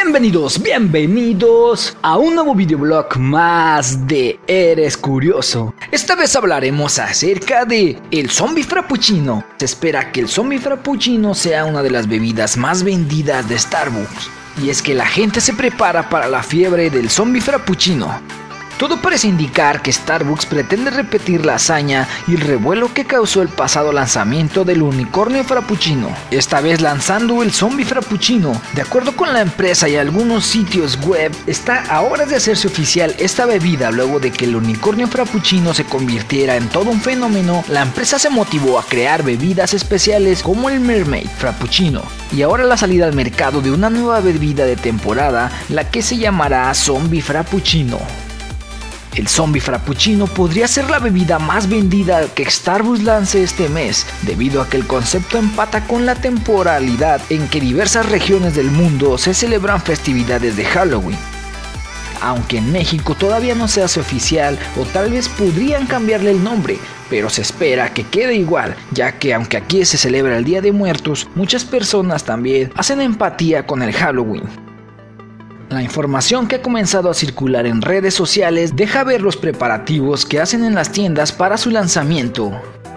Bienvenidos a un nuevo videoblog más de Eres Curioso. Esta vez hablaremos acerca de el zombie frappuccino. Se espera que el zombie frappuccino sea una de las bebidas más vendidas de Starbucks. Y es que la gente se prepara para la fiebre del zombie frappuccino. Todo parece indicar que Starbucks pretende repetir la hazaña y el revuelo que causó el pasado lanzamiento del unicornio frappuccino, esta vez lanzando el zombie frappuccino. De acuerdo con la empresa y algunos sitios web, está a horas de hacerse oficial esta bebida. Luego de que el unicornio frappuccino se convirtiera en todo un fenómeno, la empresa se motivó a crear bebidas especiales como el Mermaid Frappuccino, y ahora la salida al mercado de una nueva bebida de temporada, la que se llamará Zombie Frappuccino. El zombie frappuccino podría ser la bebida más vendida que Starbucks lance este mes, debido a que el concepto empata con la temporalidad en que diversas regiones del mundo se celebran festividades de Halloween. Aunque en México todavía no se hace oficial, o tal vez podrían cambiarle el nombre, pero se espera que quede igual, ya que aunque aquí se celebra el Día de Muertos, muchas personas también hacen empatía con el Halloween. La información que ha comenzado a circular en redes sociales deja ver los preparativos que hacen en las tiendas para su lanzamiento.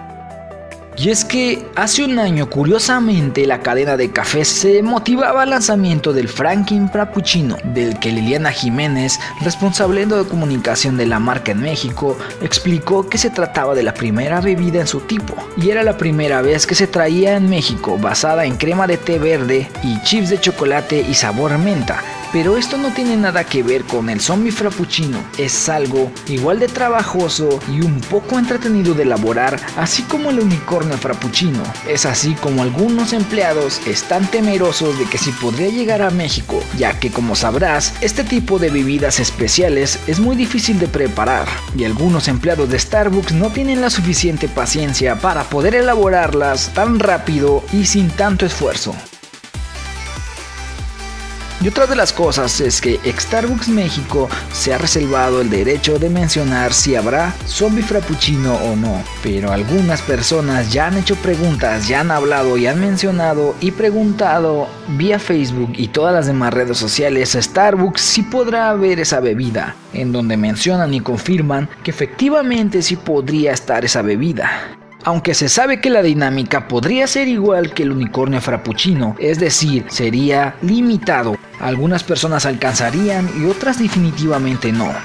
Y es que hace un año, curiosamente, la cadena de cafés se motivaba al lanzamiento del Franklin Frappuccino, del que Liliana Jiménez, responsable de comunicación de la marca en México, explicó que se trataba de la primera bebida en su tipo, y era la primera vez que se traía en México, basada en crema de té verde y chips de chocolate y sabor menta. Pero esto no tiene nada que ver con el zombie frappuccino, es algo igual de trabajoso y un poco entretenido de elaborar, así como el unicornio frappuccino. Es así como algunos empleados están temerosos de que si podría llegar a México, ya que, como sabrás, este tipo de bebidas especiales es muy difícil de preparar, y algunos empleados de Starbucks no tienen la suficiente paciencia para poder elaborarlas tan rápido y sin tanto esfuerzo. Y otra de las cosas es que Starbucks México se ha reservado el derecho de mencionar si habrá zombie frappuccino o no, pero algunas personas ya han hecho preguntas, ya han hablado y han mencionado y preguntado vía Facebook y todas las demás redes sociales a Starbucks si podrá haber esa bebida, en donde mencionan y confirman que efectivamente sí podría estar esa bebida. Aunque se sabe que la dinámica podría ser igual que el unicornio frappuccino, es decir, sería limitado. Algunas personas alcanzarían y otras definitivamente no.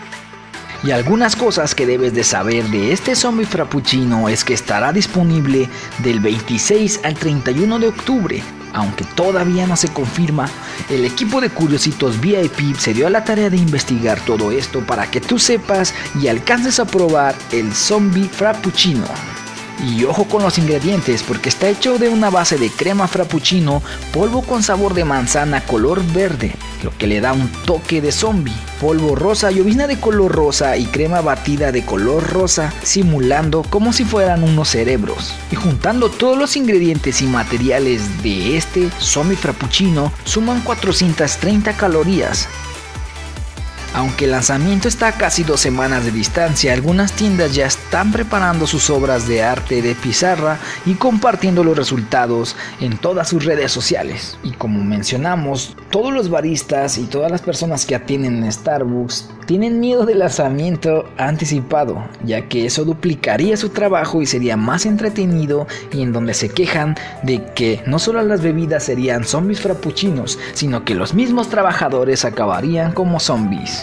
Y algunas cosas que debes de saber de este zombie frappuccino es que estará disponible del 26 al 31 de octubre. Aunque todavía no se confirma, el equipo de Curiositos VIP se dio a la tarea de investigar todo esto para que tú sepas y alcances a probar el zombie frappuccino. Y ojo con los ingredientes, porque está hecho de una base de crema frappuccino, polvo con sabor de manzana color verde, lo que le da un toque de zombie, polvo rosa, llovizna de color rosa y crema batida de color rosa, simulando como si fueran unos cerebros. Y juntando todos los ingredientes y materiales de este zombie frappuccino, suman 430 calorías. Aunque el lanzamiento está a casi 2 semanas de distancia, algunas tiendas ya están preparando sus obras de arte de pizarra y compartiendo los resultados en todas sus redes sociales. Y como mencionamos, todos los baristas y todas las personas que atienden en Starbucks tienen miedo del lanzamiento anticipado, ya que eso duplicaría su trabajo y sería más entretenido, y en donde se quejan de que no solo las bebidas serían zombies frappuccinos, sino que los mismos trabajadores acabarían como zombies.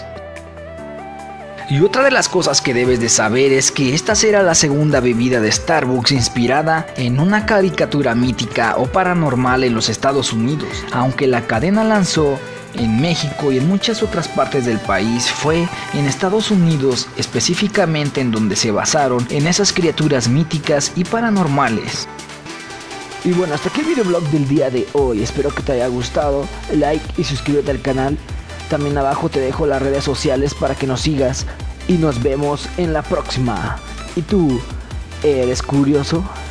Y otra de las cosas que debes de saber es que esta será la segunda bebida de Starbucks inspirada en una caricatura mítica o paranormal en los Estados Unidos. Aunque la cadena lanzó en México y en muchas otras partes del país, fue en Estados Unidos específicamente en donde se basaron en esas criaturas míticas y paranormales. Y bueno, hasta aquí el videoblog del día de hoy. Espero que te haya gustado. Like y suscríbete al canal. También abajo te dejo las redes sociales para que nos sigas y nos vemos en la próxima. ¿Y tú, eres curioso?